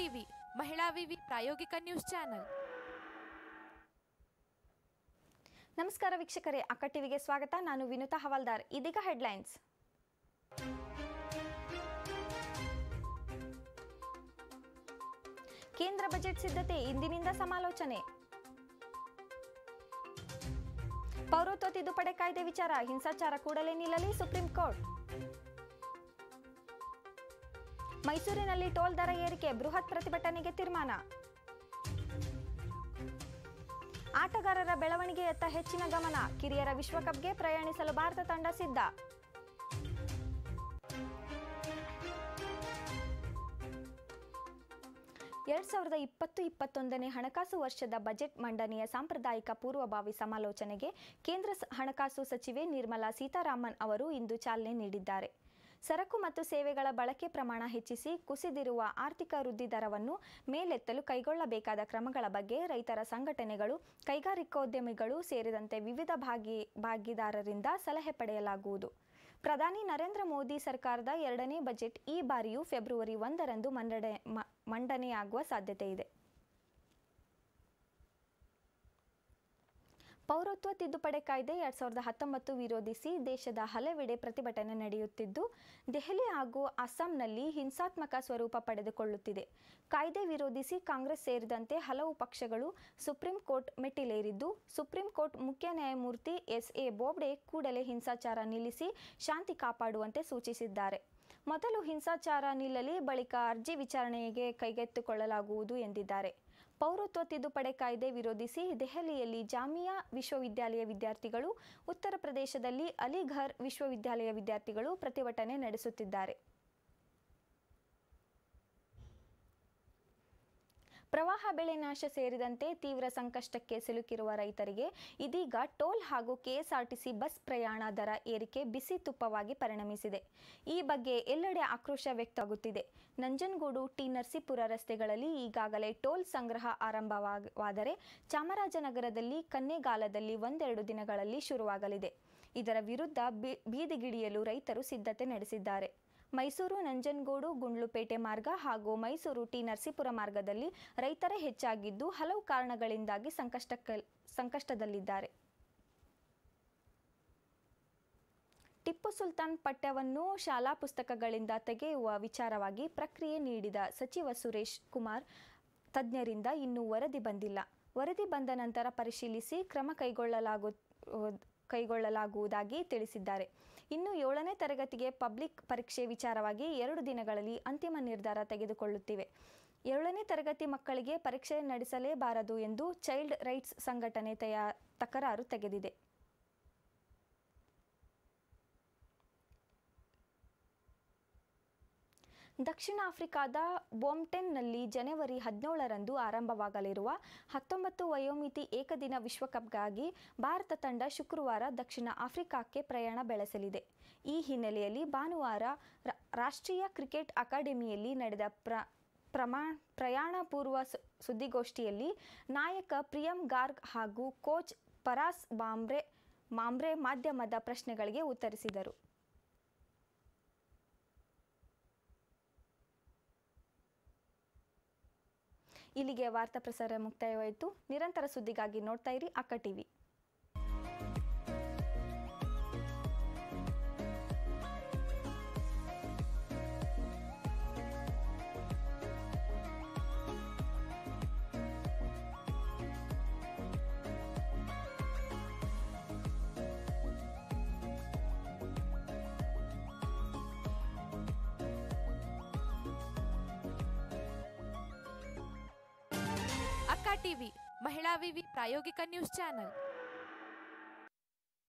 TV ಮಹಿಳಾ ವಿವಿ ಪ್ರಾಯೋಗಿಕ ನ್ಯೂಸ್ ಚಾನೆಲ್. ನಮಸ್ಕಾರ ವೀಕ್ಷಕರೇ, ಅಕ್ಕ ಟಿವಿಗೆ ಸ್ವಾಗತ. ನಾನು ವಿನುತಾ ಹವಾಲ್ದಾರ್. ಇದೀಗ ಹೆಡ್ಲೈನ್ಸ್. ಕೇಂದ್ರ ಬಜೆಟ್ ಸಿದ್ಧತೆ ಇಂದಿನಿಂದ ಸಮಾಲೋಚನೆ. ಪೌರತ್ವ ತಿದ್ದುಪಡಿ ಕಾಯ್ದೆ ವಿಚಾರ ಹಿಂಸಾಚಾರ ಕೂಡಲೇ ನಿಲ್ಲಲಿ ಸುಪ್ರೀಂ ಕೋರ್ಟ್. ಮೈಸೂರಿನಲ್ಲಿ ಟೋಲ್ ದರ ಏರಿಕೆ ಬೃಹತ್ ಪ್ರತಿಭಟನೆಗೆ ತೀರ್ಮಾನ. ಆಟಗಾರರ ಬೆಳವಣಿಗೆಯತ್ತ ಹೆಚ್ಚಿನ ಗಮನ. ಕಿರಿಯರ ವಿಶ್ವಕಪ್ಗೆ ಪ್ರಯಾಣಿಸಲು ಭಾರತ ತಂಡ ಸಿದ್ಧ. ಎರಡ್ 2020-21ನೇ ಹಣಕಾಸು ವರ್ಷದ ಬಜೆಟ್ ಮಂಡನೆಯ ಸಾಂಪ್ರದಾಯಿಕ ಪೂರ್ವಭಾವಿ ಸಮಾಲೋಚನೆಗೆ ಕೇಂದ್ರ ಹಣಕಾಸು ಸಚಿವೆ ನಿರ್ಮಲಾ ಸೀತಾರಾಮನ್ ಅವರು ಇಂದು ಚಾಲನೆ ನೀಡಿದ್ದಾರೆ. ಸರಕು ಮತ್ತು ಸೇವೆಗಳ ಬಳಕೆ ಪ್ರಮಾಣ ಹೆಚ್ಚಿಸಿ ಕುಸಿದಿರುವ ಆರ್ಥಿಕ ವೃದ್ಧಿ ದರವನ್ನು ಮೇಲೆತ್ತಲು ಕೈಗೊಳ್ಳಬೇಕಾದ ಕ್ರಮಗಳ ಬಗ್ಗೆ ರೈತರ ಸಂಘಟನೆಗಳು, ಕೈಗಾರಿಕೋದ್ಯಮಿಗಳು ಸೇರಿದಂತೆ ವಿವಿಧ ಭಾಗಿದಾರರಿಂದ ಸಲಹೆ ಪಡೆಯಲಾಗುವುದು. ಪ್ರಧಾನಿ ನರೇಂದ್ರ ಮೋದಿ ಸರ್ಕಾರದ ಎರಡನೇ ಬಜೆಟ್ ಈ ಬಾರಿಯೂ ಫೆಬ್ರವರಿ 1ರಂದು ಮಂಡನೆಯಾಗುವ ಸಾಧ್ಯತೆ ಇದೆ. ಪೌರತ್ವ ತಿದ್ದುಪಡಿ ಕಾಯ್ದೆ 2019 ವಿರೋಧಿಸಿ ದೇಶದ ಹಲವೆಡೆ ಪ್ರತಿಭಟನೆ ನಡೆಯುತ್ತಿದ್ದು, ದೆಹಲಿ ಹಾಗೂ ಅಸ್ಸಾಂನಲ್ಲಿ ಹಿಂಸಾತ್ಮಕ ಸ್ವರೂಪ ಪಡೆದುಕೊಳ್ಳುತ್ತಿದೆ. ಕಾಯ್ದೆ ವಿರೋಧಿಸಿ ಕಾಂಗ್ರೆಸ್ ಸೇರಿದಂತೆ ಹಲವು ಪಕ್ಷಗಳು ಸುಪ್ರೀಂ ಕೋರ್ಟ್ ಮೆಟ್ಟಿಲೇರಿದ್ದು, ಸುಪ್ರೀಂ ಕೋರ್ಟ್ ಮುಖ್ಯ ನ್ಯಾಯಮೂರ್ತಿ ಎಸ್.ಎ. ಬೋಬ್ಡೆ ಕೂಡಲೇ ಹಿಂಸಾಚಾರ ನಿಲ್ಲಿಸಿ ಶಾಂತಿ ಕಾಪಾಡುವಂತೆ ಸೂಚಿಸಿದ್ದಾರೆ. ಮೊದಲು ಹಿಂಸಾಚಾರ ನಿಲ್ಲಲಿ, ಬಳಿಕ ಅರ್ಜಿ ವಿಚಾರಣೆಗೆ ಕೈಗೆತ್ತಿಕೊಳ್ಳಲಾಗುವುದು ಎಂದಿದ್ದಾರೆ. ಪೌರತ್ವ ತಿದ್ದುಪಡಿ ಕಾಯ್ದೆ ವಿರೋಧಿಸಿ ದೆಹಲಿಯಲ್ಲಿ ಜಾಮಿಯಾ ವಿಶ್ವವಿದ್ಯಾಲಯ ವಿದ್ಯಾರ್ಥಿಗಳು, ಉತ್ತರ ಪ್ರದೇಶದಲ್ಲಿ ಅಲಿಘರ್ ವಿಶ್ವವಿದ್ಯಾಲಯ ವಿದ್ಯಾರ್ಥಿಗಳು ಪ್ರತಿಭಟನೆ ನಡೆಸುತ್ತಿದ್ದಾರೆ. ಪ್ರವಾಹ, ಬೆಳೆ ನಾಶ ಸೇರಿದಂತೆ ತೀವ್ರ ಸಂಕಷ್ಟಕ್ಕೆ ಸಿಲುಕಿರುವ ರೈತರಿಗೆ ಇದೀಗ ಟೋಲ್ ಹಾಗೂ ಕೆಎಸ್ಆರ್ಟಿಸಿ ಬಸ್ ಪ್ರಯಾಣ ದರ ಏರಿಕೆ ಬಿಸಿ ತುಪ್ಪವಾಗಿ ಪರಿಣಮಿಸಿದೆ. ಈ ಬಗ್ಗೆ ಎಲ್ಲೆಡೆ ಆಕ್ರೋಶ ವ್ಯಕ್ತವಾಗುತ್ತಿದೆ. ನಂಜನಗೂಡು ಟಿ ನರಸೀಪುರ ರಸ್ತೆಗಳಲ್ಲಿ ಈಗಾಗಲೇ ಟೋಲ್ ಸಂಗ್ರಹ ಆರಂಭವಾದರೆ ಚಾಮರಾಜನಗರದಲ್ಲಿ ಕನ್ನೆಗಾಲದಲ್ಲಿ 1-2 ದಿನಗಳಲ್ಲಿ ಶುರುವಾಗಲಿದೆ. ಇದರ ವಿರುದ್ಧ ಬೀದಿಗಿಳಿಯಲು ರೈತರು ಸಿದ್ಧತೆ ನಡೆಸಿದ್ದಾರೆ. ಮೈಸೂರು ನಂಜನಗೂಡು ಗುಂಡ್ಲುಪೇಟೆ ಮಾರ್ಗ ಹಾಗೂ ಮೈಸೂರು ಟಿ ನರಸೀಪುರ ಮಾರ್ಗದಲ್ಲಿ ರೈತರೇ ಹೆಚ್ಚಾಗಿದ್ದು, ಹಲವು ಕಾರಣಗಳಿಂದಾಗಿ ಸಂಕಷ್ಟದಲ್ಲಿದ್ದಾರೆ. ಟಿಪ್ಪು ಸುಲ್ತಾನ್ ಪಠ್ಯವನ್ನು ಶಾಲಾ ಪುಸ್ತಕಗಳಿಂದ ತೆಗೆಯುವ ವಿಚಾರವಾಗಿ ಪ್ರಕ್ರಿಯೆ ನೀಡಿದ ಸಚಿವ ಸುರೇಶ್ ಕುಮಾರ್ ತಜ್ಞರಿಂದ ಇನ್ನೂ ವರದಿ ಬಂದಿಲ್ಲ. ವರದಿ ಬಂದ ನಂತರ ಪರಿಶೀಲಿಸಿ ಕ್ರಮ ಕೈಗೊಳ್ಳಲಾಗುವುದಾಗಿ ತಿಳಿಸಿದ್ದಾರೆ. ಇನ್ನು 7ನೇ ತರಗತಿಗೆ ಪಬ್ಲಿಕ್ ಪರೀಕ್ಷೆ ವಿಚಾರವಾಗಿ 2 ದಿನಗಳಲ್ಲಿ ಅಂತಿಮ ನಿರ್ಧಾರ ತೆಗೆದುಕೊಳ್ಳುತ್ತಿವೆ. 7ನೇ ತರಗತಿ ಮಕ್ಕಳಿಗೆ ಪರೀಕ್ಷೆ ನಡೆಸಲೇಬಾರದು ಎಂದು ಚೈಲ್ಡ್ ರೈಟ್ಸ್ ಸಂಘಟನೆ ತಕರಾರು ತೆಗೆದಿದೆ. ದಕ್ಷಿಣ ಆಫ್ರಿಕಾದ ಬೋಮ್ಟೆನ್ನಲ್ಲಿ ಜನವರಿ 17ರಂದು ಆರಂಭವಾಗಲಿರುವ 19 ವಯೋಮಿತಿ ಏಕದಿನ ವಿಶ್ವಕಪ್ಗಾಗಿ ಭಾರತ ತಂಡ ಶುಕ್ರವಾರ ದಕ್ಷಿಣ ಆಫ್ರಿಕಾಕ್ಕೆ ಪ್ರಯಾಣ ಬೆಳೆಸಲಿದೆ. ಈ ಹಿನ್ನೆಲೆಯಲ್ಲಿ ಭಾನುವಾರ ರಾಷ್ಟ್ರೀಯ ಕ್ರಿಕೆಟ್ ಅಕಾಡೆಮಿಯಲ್ಲಿ ನಡೆದ ಪ್ರಯಾಣ ಪೂರ್ವ ಸುದ್ದಿಗೋಷ್ಠಿಯಲ್ಲಿ ನಾಯಕ ಪ್ರಿಯಂ ಗಾರ್ಗ್ ಹಾಗೂ ಕೋಚ್ ಪರಾಸ್ ಮಾಂಬ್ರೆ ಮಾಧ್ಯಮದ ಪ್ರಶ್ನೆಗಳಿಗೆ ಉತ್ತರಿಸಿದರು. ಇಲ್ಲಿಗೆ ವಾರ್ತಾ ಪ್ರಸಾರ ಮುಕ್ತಾಯವಾಯಿತು. ನಿರಂತರ ಸುದ್ದಿಗಾಗಿ ನೋಡ್ತಾ ಇರಿ ಅಕ್ಕ ಟಿವಿ. ಅಕ್ಕ ಟಿವಿ ಮಹಿಳಾ ವಿವಿ ಪ್ರಾಯೋಗಿಕ ನ್ಯೂಸ್ ಚಾನೆಲ್.